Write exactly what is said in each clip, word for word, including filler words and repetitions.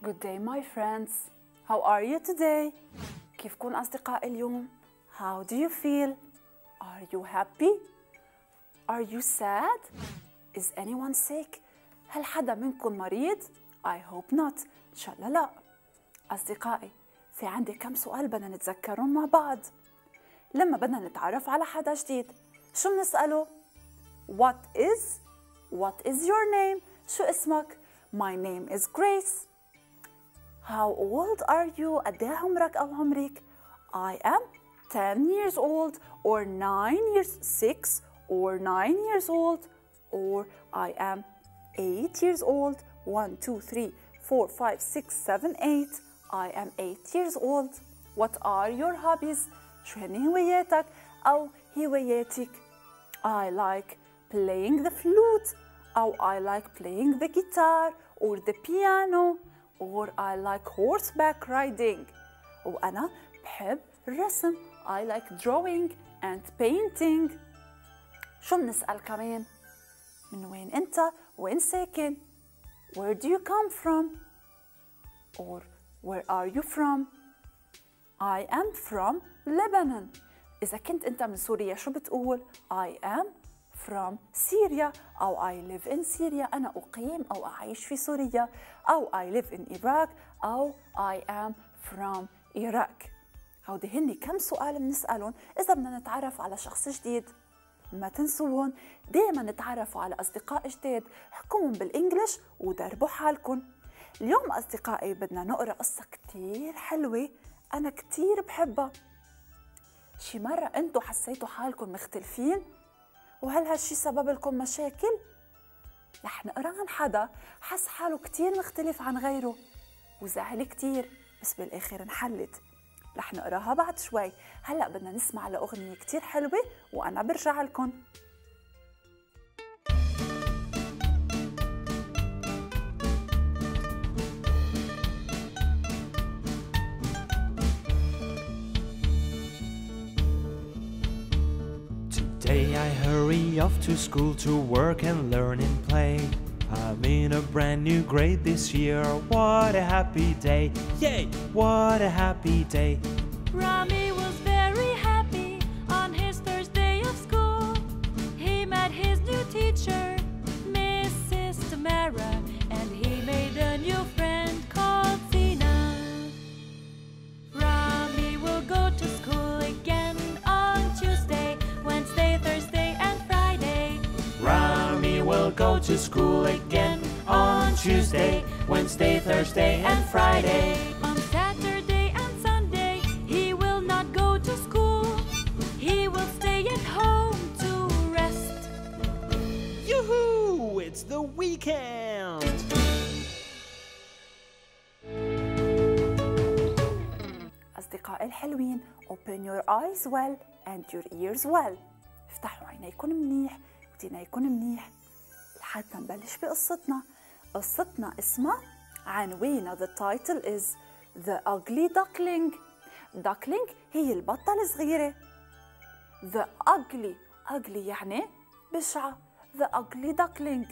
Good day my friends. How are you today? كيفكن أصدقاء اليوم؟ How do you feel? Are you happy? Are you sad? Is anyone sick? هل حدا منكم مريض؟ I hope not. إن شاء الله لا. أصدقائي، في عندي كم سؤال بدنا نتذكرهم مع بعض. لما بدنا نتعرف على حدا جديد، شو بنسأله؟ What is? What is your name? شو اسمك؟ My name is Grace. How old are you? قد إيه عمرك أو عمرك؟ I am ten years old or nine years six or nine years old or I am eight years old. one, two, three, four, five, six, seven, eight. I am eight years old. What are your hobbies? شو هن هواياتك أو هواياتك؟ I like playing the flute أو I like playing the guitar or the piano or I like horseback riding. وأنا بحب الرسم. I like drawing and painting. شو بنسأل كمان؟ من وين أنت؟ وين ساكن؟ Where do you come from? Or where are you from? I am from Lebanon. إذا كنت أنت من سوريا شو بتقول؟ I am from Syria أو I live in Syria. أنا أقيم أو أعيش في سوريا. أو I live in Iraq أو I am from Iraq. هودي هني كم سؤال بنسألهم إذا بدنا نتعرف على شخص جديد. ما تنسوهم، دايما نتعرفوا على أصدقاء جداد. احكوهم بالإنجليش ودربوا حالكم. اليوم أصدقائي بدنا نقرأ قصة كتير حلوة أنا كتير بحبها. شي مرة أنتوا حسيتوا حالكم مختلفين؟ وهل هالشي سبب لكم مشاكل؟ رح نقرأ عن حدا حس حاله كتير مختلف عن غيره وزعل كتير، بس بالآخر انحلت. رح نقراها بعد شوي. هلأ بدنا نسمع لأغنية كتير حلوة وأنا برجع لكم. Today I hurry off to school to work and learn and play. I'm in a brand new grade this year. What a happy day! Yay! What a happy day! Rami was very happy on his first day of school. He met his new teacher, Missus Tamara, and he made a new friend called Zina. Rami will go to school again on Tuesday, Wednesday, Thursday, and Friday. Rami will go to school again on Tuesday, Wednesday, Thursday, and Friday. On Saturday and Sunday, he will not go to school. He will stay at home to rest. Yoo-hoo! It's the weekend! أصدقائي الحلوين، open your eyes well and your ears well. افتحوا عينيكم منيح ودينيكم منيح لحتى نبلش بقصتنا. قصتنا اسمها عنوانها the title is The Ugly Duckling. Duckling هي البطة الصغيرة. The ugly ugly يعني بشعة. The Ugly Duckling.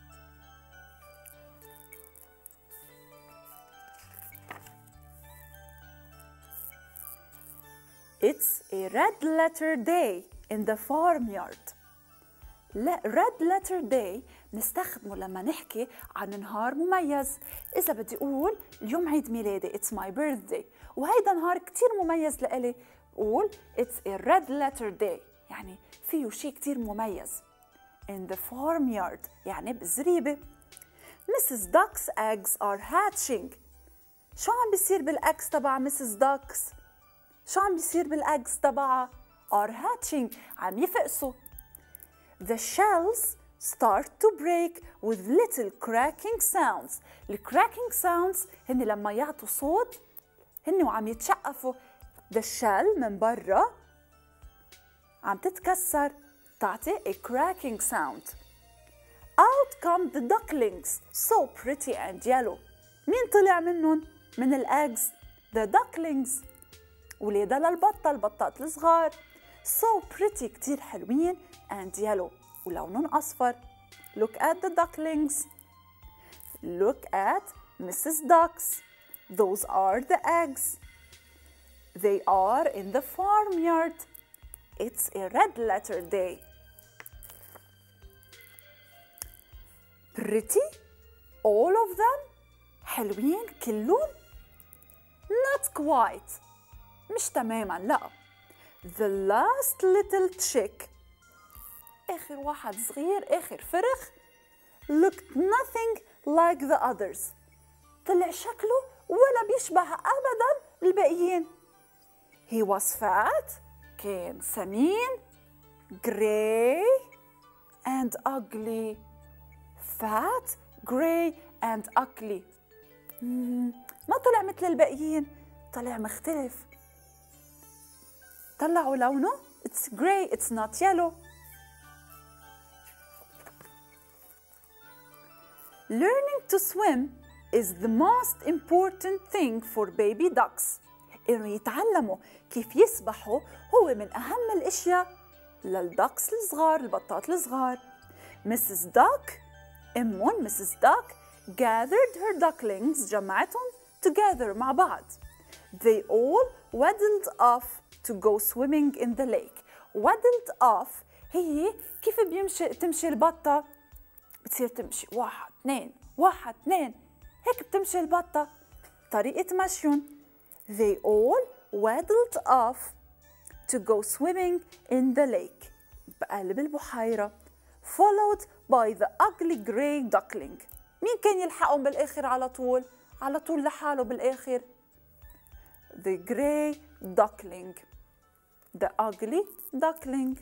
It's a red letter day in the farmyard. لا red letter day نستخدمه لما نحكي عن نهار مميز. إذا بدي أقول اليوم عيد ميلادي it's my birthday وهيدا نهار كتير مميز لإلي، قول it's a red letter day يعني فيه شي كتير مميز. In the farmyard يعني بالزريبة. Missus Duck's eggs are hatching. شو عم بيصير بالأكس تبع Missus Duck's؟ شو عم بيصير بالأكس تبعها؟ are hatching عم يفقسوا. The shells start to break with little cracking sounds. The cracking sounds هن لما يعطوا صوت هن وعم يتشقفوا. The shell من برا عم تتكسر تعطي a cracking sound. Out come the ducklings so pretty and yellow. مين طلع منهم؟ من الأجز the ducklings. ولادها للبطة البطات الصغار. So pretty كتير حلوين and yellow ولونهم أصفر. Look at the ducklings. Look at Missus Ducks. Those are the eggs. They are in the farmyard. It's a red letter day. Pretty? All of them? حلوين كلهم؟ Not quite. مش تماماً لا. The last little chick. آخر واحد صغير آخر فرخ looked nothing like the others. طلع شكله ولا بيشبه أبداً الباقيين. He was fat. كان سمين. Gray and ugly. Fat, gray and ugly. ما طلع مثل الباقيين. طلع مختلف. طلعوا لونه. It's gray, it's not yellow. Learning to swim is the most important thing for baby ducks. إنه يتعلموا كيف يسبحوا هو من أهم الأشياء للدكس الصغار البطات الصغار. Missus Duck أمهم Missus Duck gathered her ducklings جمعتهم together مع بعض. They all waddled off to go swimming in the lake. waddled off هي كيف بيمشي تمشي البطة بتصير تمشي واحد اثنين واحد اثنين هيك بتمشي البطة طريقة مشيهم. They all waddled off to go swimming in the lake بقلب البحيرة followed by the ugly gray duckling. مين كان يلحقهم بالآخر على طول؟ على طول لحاله بالآخر the gray duckling, the ugly duckling.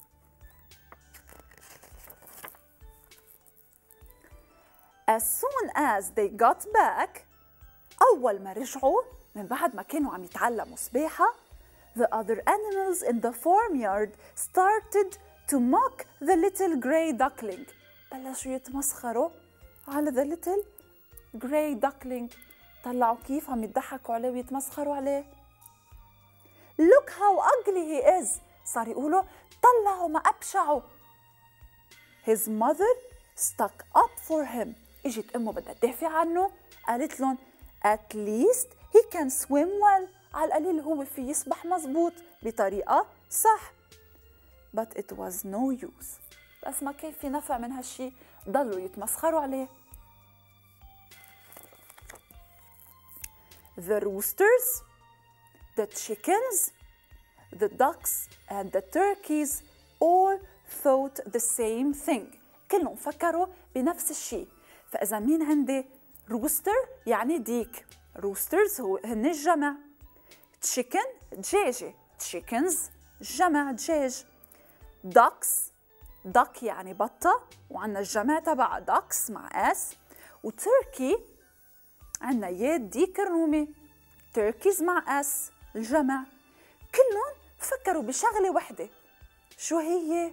As soon as they got back, أول ما رجعوا من بعد ما كانوا عم يتعلموا سباحة, the other animals in the farmyard started to mock the little gray duckling. بلشوا يتمسخروا على the little gray duckling. طلعوا كيف عم يضحكوا عليه ويتمسخروا عليه. Look how ugly he is. صار يقولوا طلعوا ما أبشعوا. His mother stuck up for him. إجت أمه بدها تدافع عنه. قالت لهم at least he can swim well. على القليل هو في يسبح مزبوط بطريقة صح. But it was no use. بس ما كان في نفع من هالشي. ضلوا يتمسخروا عليه. The roosters, the chickens, the ducks and the turkeys all thought the same thing. كلهم فكروا بنفس الشيء. فإذا مين عندي rooster يعني ديك. roosters هو هن الجمع. chicken دجاجة. chickens جمع دجاج. ducks duck يعني بطة وعنا الجمع تبع ducks مع s. وturkey عنا ياد ديك الرومي turkeys مع اس الجمع. كلهم فكروا بشغلة وحدة. شو هي؟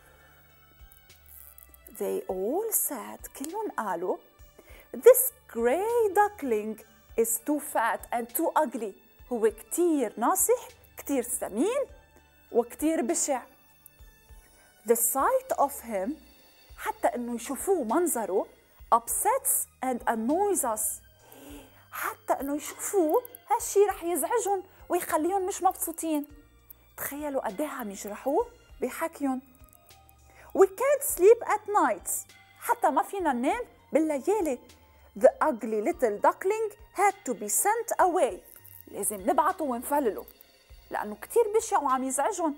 They all said كلهم قالوا This gray duckling is too fat and too ugly. هو كتير ناصح كتير سمين وكتير بشع. The sight of him حتى إنه يشوفوه منظره upsets and annoys us. حتى إنه يشوفوه هالشي رح يزعجهم ويخليهم مش مبسوطين. تخيلوا قديه عم يجرحوه بحكيهم. We can't sleep at night. حتى ما فينا ننام بالليالي. The ugly little duckling had to be sent away. لازم نبعته ونفلله لأنه كتير بشع وعم يزعجهم.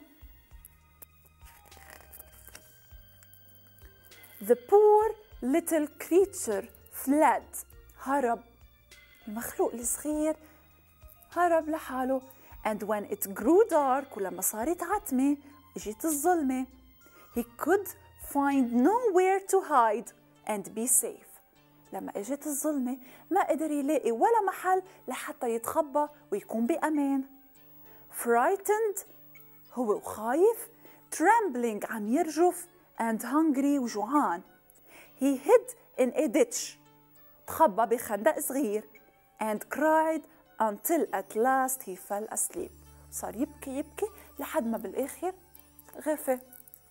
The poor little creature fled. هرب. المخلوق الصغير هرب لحاله. And when it grew dark ولما صارت عتمة اجت الظلمة he could find nowhere to hide and be safe. لما اجت الظلمة ما قدر يلاقي ولا محل لحتى يتخبى ويكون بأمان. frightened هو وخايف. trembling عم يرجف and hungry وجوعان. he hid in a ditch تخبى بخندق صغير and cried until at last he fell asleep. صار يبكي يبكي لحد ما بالآخر غفى.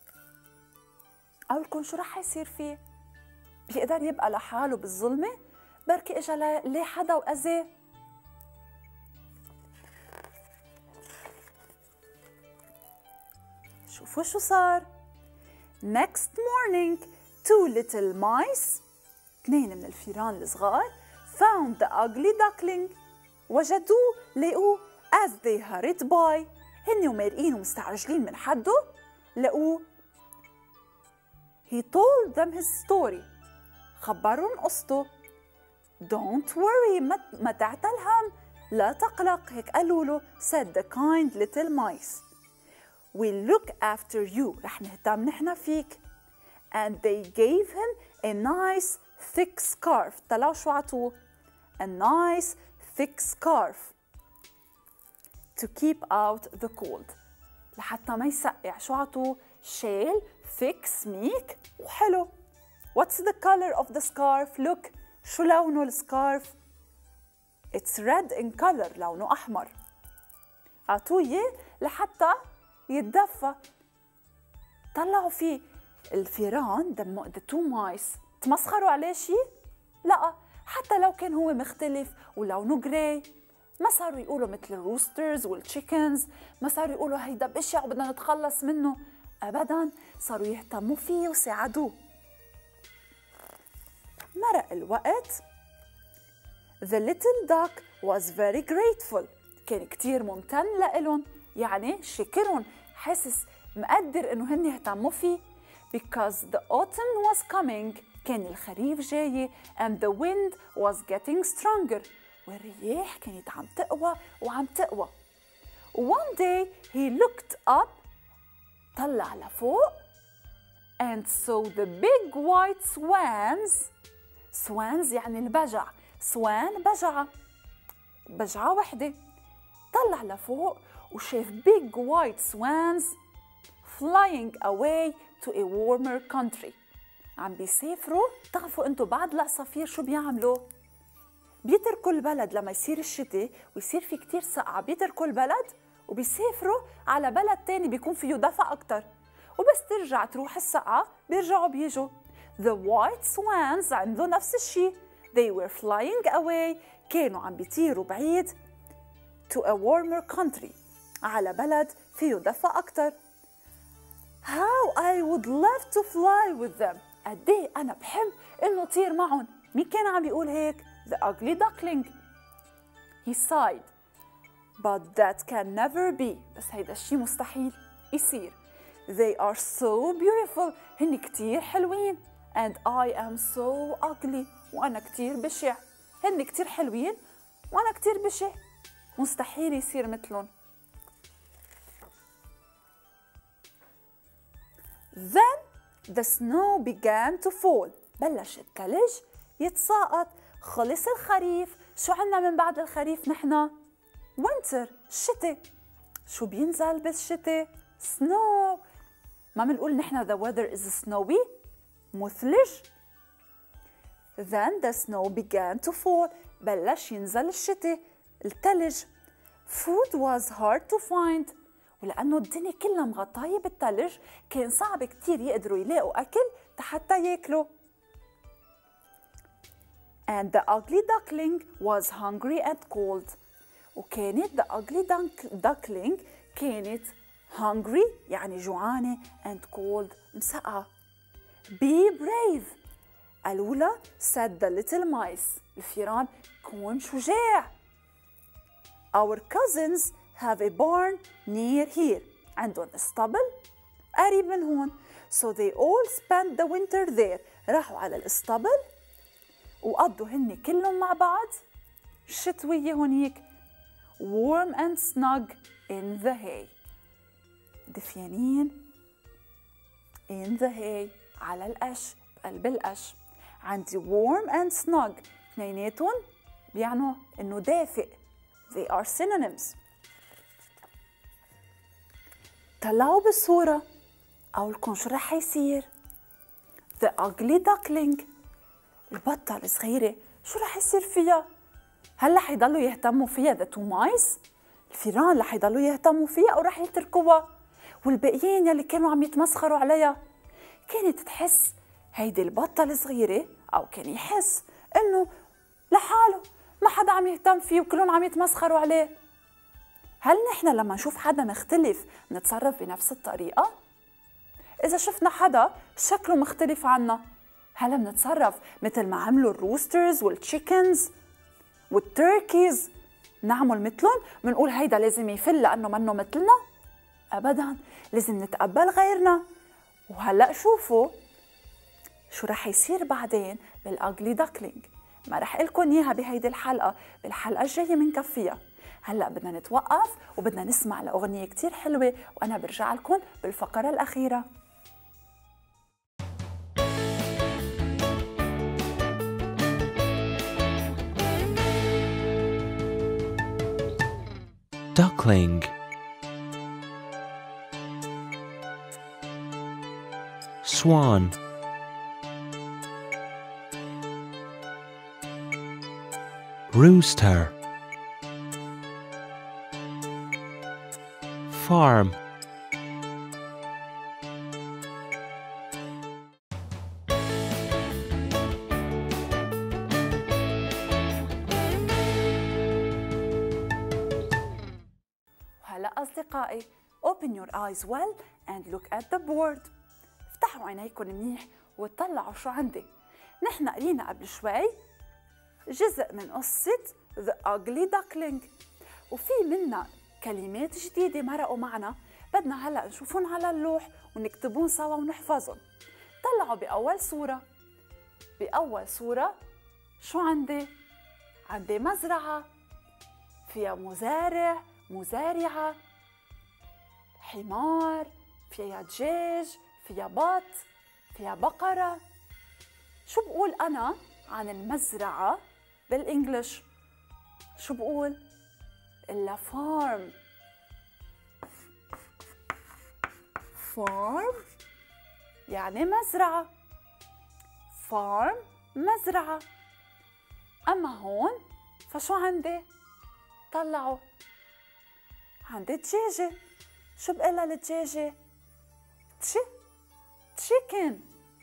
قولكم شو رح يصير فيه؟ بيقدر يبقى لحاله بالظلمة؟ بركي إجا ليه حدا وأذاه؟ شوفوا شو صار. Next morning two little mice اثنين من الفيران الصغار found the ugly duckling وجدوه لقوه as they hurried by هن ومارقين ومستعجلين من حده لقوه. He told them his story خبرهم قصته. Don't worry ما, ما تعتل هم لا تقلق هيك قالوا له said the kind little mice. We'll look after you رح نهتم نحن فيك. And they gave him a nice thick scarf. طلعوا شو عطوه؟ A nice thick scarf to keep out the cold. لحتى ما يسقع. شو عطوه؟ شال thick سميك وحلو. What's the color of the scarf? Look. شو لونه السكارف؟ It's red in color. لونه أحمر. عطوه إياه لحتى يتدفى. طلعوا فيه الفيران the two mice تمسخروا عليه شي؟ لا، حتى لو كان هو مختلف ولونه جراي ما صاروا يقولوا مثل الروسترز والتشيكنز، ما صاروا يقولوا هيدا بشع وبدنا نتخلص منه، أبداً صاروا يهتموا فيه وساعدوه. مرق الوقت. The little duck was very grateful. كان كتير ممتن لإلهم، يعني شكرهم، حاسس مقدر إنه هن يهتموا فيه. Because the autumn was coming. كان الخريف جاي and the wind was getting stronger. والرياح كانت عم تقوى وعم تقوى. One day he looked up. طلع لفوق and saw the big white swans. swans يعني البجع. swan بجعة. بجعة وحدة. طلع لفوق وشاف big white swans flying away to a warmer country. عم بيسافروا. تعرفوا انتو بعد العصافير شو بيعملوا؟ بيتركوا البلد لما يصير الشتاء ويصير في كتير سقعة، بيتركوا البلد وبيسافروا على بلد تاني بيكون فيه دفء أكتر، وبس ترجع تروح السقعة بيرجعوا بيجوا. The white swans عندهم نفس الشي. They were flying away. كانوا عم بيطيروا بعيد to a warmer country على بلد فيه دفء أكتر. How I would love to fly with them. قد ايه أنا بحب إنه طير معهم. مين كان عم بيقول هيك؟ The ugly duckling. He sighed. But that can never be. بس هيدا الشي مستحيل يصير. They are so beautiful. هن كتير حلوين. And I am so ugly. وأنا كتير بشع. هن كتير حلوين وأنا كتير بشع. مستحيل يصير مثلهم. Then the snow began to fall. بلش الثلج يتساقط. خلص الخريف. شو عنا من بعد الخريف نحن؟ winter الشتاء. شو بينزل بالشتاء؟ snow. ما بنقول نحن the weather is snowy؟ مثلج. Then the snow began to fall. بلش ينزل الشتاء الثلج. Food was hard to find. ولأنه الدنيا كلها مغطاية بالثلج كان صعب كتير يقدروا يلاقوا أكل حتى ياكلوا. And the ugly duckling was hungry and cold. وكانت the ugly duckling كانت hungry يعني جوعانة and cold مسقعة. Be brave. قالوا لها said the little mice. الفيران كون شجاع. Our cousins have a barn near here. عندهم اسطبل قريب من هون. So they all spent the winter there. راحوا على الاسطبل وقضوا هن كلهم مع بعض الشتوية هونيك warm and snug in the hay. دفيانين in the hay على القش بقلب القش. عندي warm and snug اثنيناتهم بيعنوا انه دافئ. They are synonyms. طلعوا بالصورة قولكم شو رح يصير؟ The ugly duckling. البطة الصغيرة شو رح يصير فيها؟ هل رح يضلوا يهتموا فيها the two mice؟ الفيران رح يضلوا يهتموا فيها أو رح يتركوها؟ والباقيين يلي كانوا عم يتمسخروا عليها كانت تحس هيدي البطة الصغيرة أو كان يحس إنه لحاله ما حدا عم يهتم فيه وكلهم عم يتمسخروا عليه. هل نحن لما نشوف حدا مختلف نتصرف بنفس الطريقة؟ إذا شفنا حدا شكله مختلف عنا، هلا منتصرف مثل ما عملوا الروسترز والتشيكنز والتركيز، نعمل مثلهم؟ منقول هيدا لازم يفل لأنه منه مثلنا؟ أبداً، لازم نتقبل غيرنا. وهلأ شوفوا شو رح يصير بعدين بالأغلي داكلينج. ما رح قلكن إياها بهيدي الحلقة، بالحلقة الجاية منكفيها. هلأ بدنا نتوقف وبدنا نسمع لأغنية كتير حلوة، وأنا برجع لكم بالفقرة الأخيرة. Duckling. Swan. Rooster. Farm. وهلأ أصدقائي open your eyes well and look at the board. افتحوا عينيكم منيح وطلعوا شو عندي. نحن قرينا قبل شوي جزء من قصة The Ugly Duckling، وفي منا كلمات جديدة مرقوا معنا، بدنا هلأ نشوفهم على اللوح ونكتبون سوا ونحفظهم. طلعوا بأول صورة. بأول صورة شو عندي؟ عندي مزرعة فيها مزارع، مزارعة، حمار، فيها دجاج، فيها بط، فيها بقرة. شو بقول أنا عن المزرعة بالإنجليش؟ شو بقول؟ إلا فارم. فارم يعني مزرعة. فارم مزرعة. أما هون فشو عندي؟ طلعوا عندي دجاجة. شو بقلها الدجاجة؟ تشي تشيكن.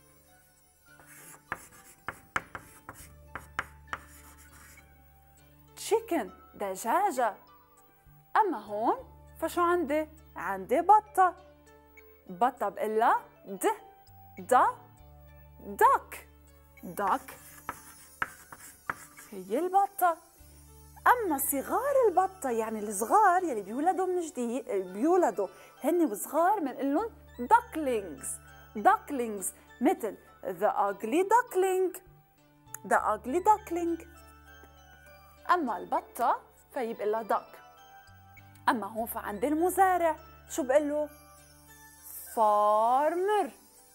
تشيكن دجاجة. أما هون فشو عندي؟ عندي بطة. بطة بقلها د دا دك. دك هي البطة. أما صغار البطة يعني الصغار يلي بيولدوا من جديد، بيولدوا هن وصغار بنقول لهم ducklings. ducklings مثل the ugly duckling. the ugly duckling. أما البطة فيبقى لها duck. أما هون فعندي المزارع، شو بقول له؟ farmer.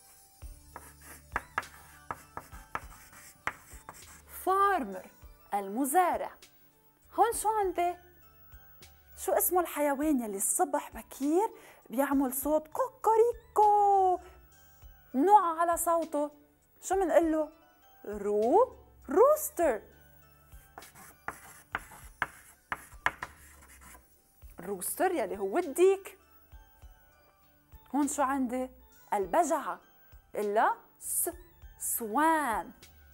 farmer المزارع. هون شو عندي؟ شو اسمه الحيوان يلي الصبح بكير بيعمل صوت كوكوريكو، نوع على صوته؟ شو منقول له؟ رو روستر. روستر يلي هو الديك. هون شو عندي؟ البجعة إلا س سوان.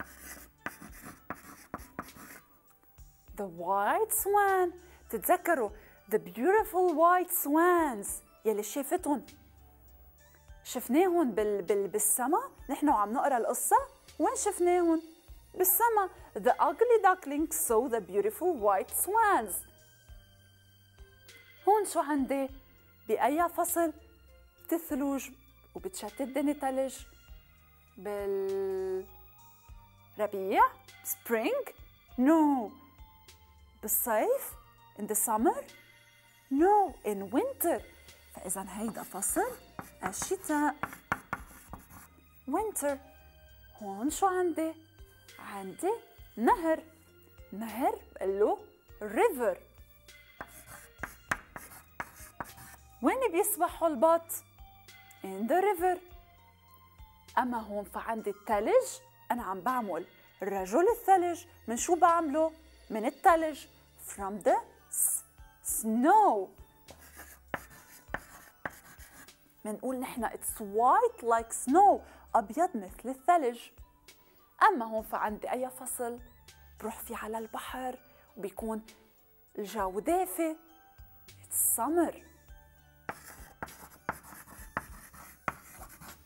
The white swan. تتذكروا the beautiful white swans يلي شافتهم، شفناهم بال بال بالسما. نحن وعم نقرا القصة وين شفناهم؟ بالسما. The ugly duckling saw the beautiful white swans. هون شو عندي؟ بأي فصل؟ بالثلوج وبتشتتني ثلج. بالربيع spring؟ no. بالصيف in the summer؟ no in winter. فإذا هيدا فصل الشتاء winter. هون شو عندي؟ عندي نهر. نهر بقول له river. وين بيسبحوا البط؟ in the river. أما هون فعندي الثلج، أنا عم بعمل رجل الثلج. من شو بعمله؟ من الثلج from the snow. منقول نحن it's white like snow، أبيض مثل الثلج. أما هون فعندي أي فصل؟ بروح فيه على البحر وبيكون الجو دافي it's summer.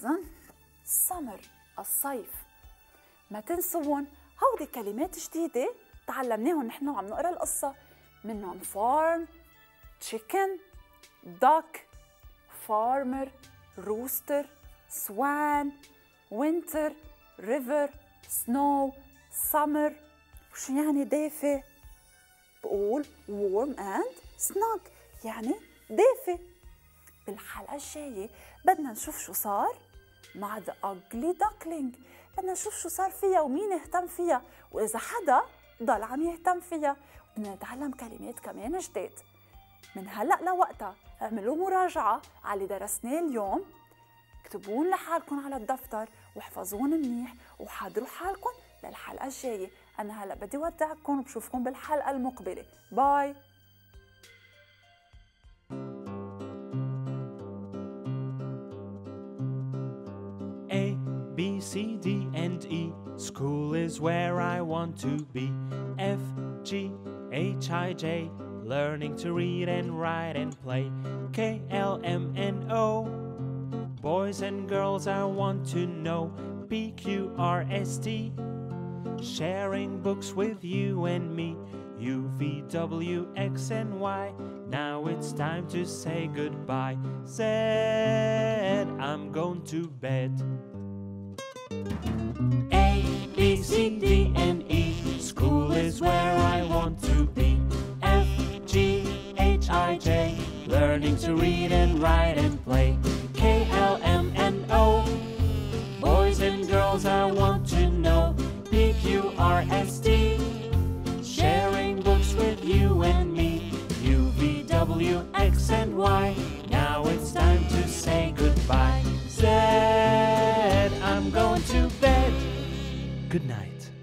إذن summer الصيف. ما تنسون هودي كلمات جديدة تعلمناهم نحن وعم نقرا القصة، منهم farm, chicken, duck, farmer, rooster, swan, winter, river, snow, summer. وشو يعني دافي؟ بقول warm and snug يعني دافي. بالحلقة الجاية بدنا نشوف شو صار مع the ugly duckling، بدنا نشوف شو صار فيها ومين اهتم فيها وإذا حدا ضل عم يهتم فيها، بدنا نتعلم كلمات كمان جداد. من هلأ لوقتها اعملوا مراجعة على اللي درسناه اليوم، اكتبون لحالكم على الدفتر واحفظون منيح وحضروا حالكم للحلقة الجاية. أنا هلأ بدي ودعكم وبشوفكم بالحلقة المقبلة. باي. A, B, C, D, and E. School is where I want to be. F, G, H, I, J. Learning to read and write and play. K, L, M, N, O. Boys and girls I want to know. P, Q, R, S, T. Sharing books with you and me. U, V, W, X, and Y. Now it's time to say goodbye. Z, I'm going to bed. A, B, C, D, and E. School is where I want to be. F, G, H, I, J. Learning to read and write and play. K, L, M, N, O. Boys and girls I want to know. P, Q, R, S, T. Sharing books with you and me. U, V, W, X, and Y. Now it's time to say goodbye. Z, I'm going to bed. Good night.